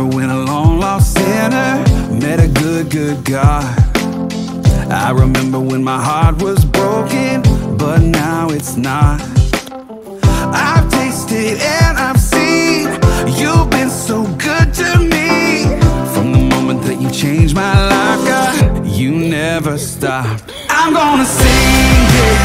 remember when a long lost sinner met a good God. I remember when my heart was broken, but now it's not. I've tasted and I've seen, you've been so good to me. From the moment that you changed my life, God, you never stopped. I'm gonna sing it,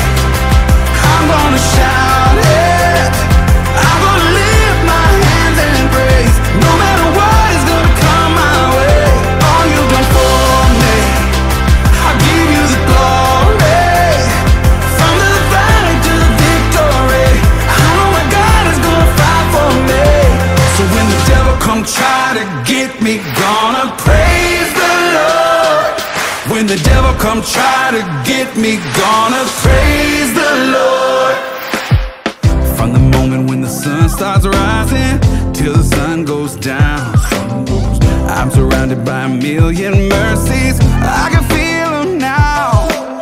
I'm gonna shout it, I'm gonna lift my hands and praise. No matter what is gonna come my way, all you've done for me, I'll give you the glory. From the valley to the victory, I know my God is gonna fight for me. So when the devil come try to get me, gonna praise the Lord. When the devil come try to get me, gonna praise the Lord. From the moment when the sun starts rising till the sun goes down, I'm surrounded by a million mercies, I can feel them now.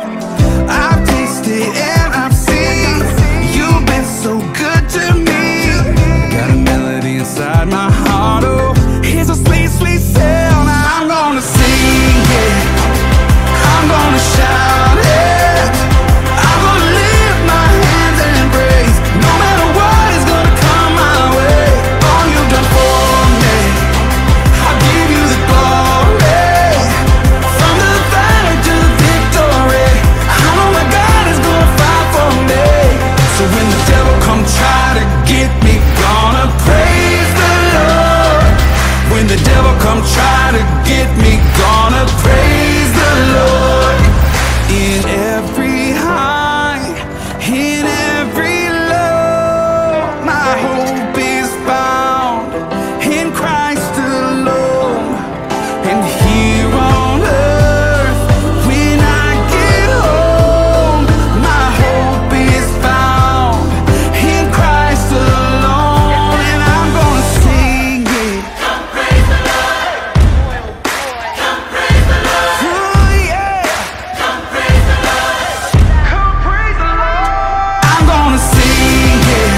I've tasted and I've seen, you've been so good to me. Got a melody inside my heart, oh, here's a sweet, sweet sound. I'm gonna sing it, I'm gonna shout it, I'm gonna lift my hands and praise. No matter what is gonna come my way, all you've done for me, I'll give you the glory. From the valley to the victory, I know my God is gonna fight for me. So when the devil come try to get me, gonna praise the Lord. When the devil come try to get me, gonna praise the Lord. In every high, in every low, my hope is found in Christ alone. And here on earth, when I get home, my hope is found in Christ alone. And I'm gonna sing it. Come praise the Lord. Come praise the Lord. Oh yeah. Come praise the Lord. Come praise the Lord. I'm gonna sing it,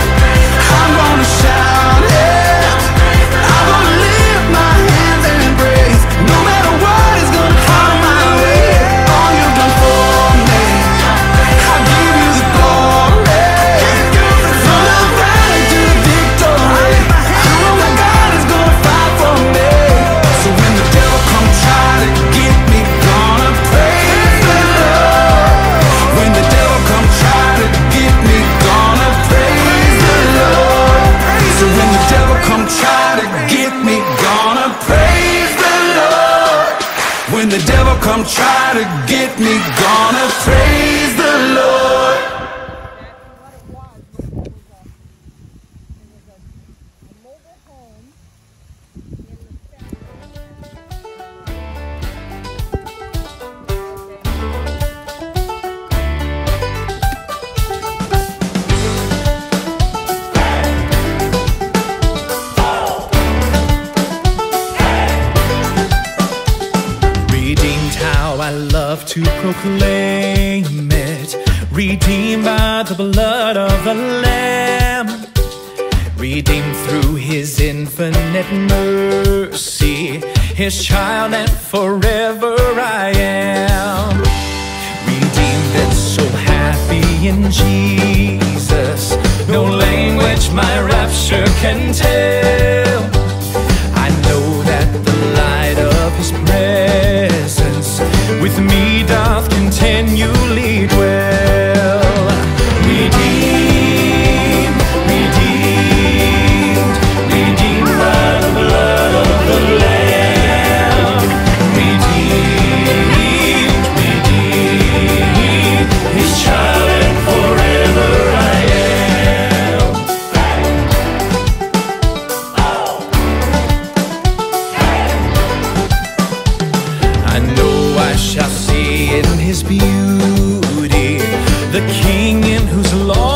I'm gonna shout it, I'm gonna lift my hands and praise. No matter what is gonna come my way, all you've done for me, I'll give you the glory. From the valley to the victory, I know my God is gonna fight for me. So when the devil come try to get me, gonna praise the Lord. When the devil come try to get me, gonna praise the Lord. So when the devil come try to get me, gonna praise the Lord. When the devil come try to get me, gonna praise the Lord. Redeemed, how I love to proclaim it. Redeemed by the blood of the Lamb. Redeemed through His infinite mercy, His child, and forever I am. Redeemed and so happy in Jesus, no language my rapture can tell. I know that the light of His presence with me doth continually dwell. Redeemed, redeemed, redeemed by the blood of the Lamb. Redeemed, redeemed, His child, and forever I am. I know I shall see in His beauty the King in whose law